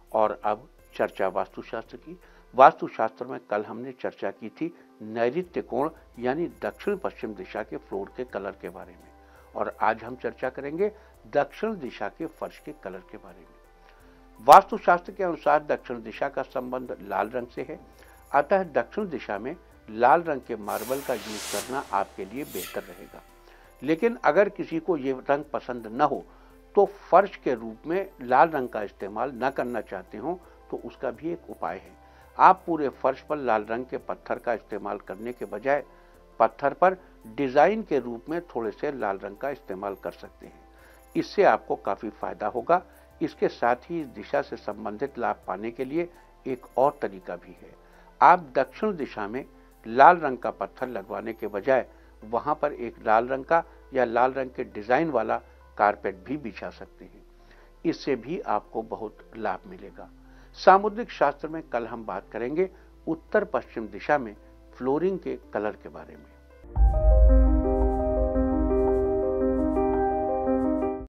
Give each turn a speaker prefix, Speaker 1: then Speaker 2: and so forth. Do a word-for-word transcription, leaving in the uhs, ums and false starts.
Speaker 1: और अब चर्चा वास्तुशास्त्र की। वास्तुशास्त्र में कल हमने चर्चा की थी नैऋत्य कोण यानी दक्षिण पश्चिम दिशा के फ्लोर के कलर के बारे में, और आज हम चर्चा करेंगे दक्षिण दिशा के फर्श के कलर के बारे में। वास्तुशास्त्र के अनुसार दक्षिण दिशा का संबंध लाल रंग से है, अतः दक्षिण दिशा में लाल रंग के मार्बल का यूज करना आपके लिए बेहतर रहेगा। लेकिन अगर किसी को ये रंग पसंद न हो तो फर्श के रूप में लाल रंग का इस्तेमाल न करना चाहते हो तो उसका भी एक उपाय है। आप पूरे फर्श पर लाल रंग के पत्थर का इस्तेमाल करने के बजाय पत्थर पर डिजाइन के रूप में थोड़े से लाल रंग का इस्तेमाल कर सकते हैं। इससे आपको काफी फायदा होगा। इसके साथ ही इस दिशा से संबंधित लाभ पाने के लिए एक और तरीका भी है। आप दक्षिण दिशा में लाल रंग का पत्थर लगवाने के बजाय वहां पर एक लाल रंग का या लाल रंग के डिजाइन वाला कारपेट भी बिछा सकते हैं। इससे भी आपको बहुत लाभ मिलेगा। सामुद्रिक शास्त्र में कल हम बात करेंगे उत्तर पश्चिम दिशा में फ्लोरिंग के कलर के बारे में।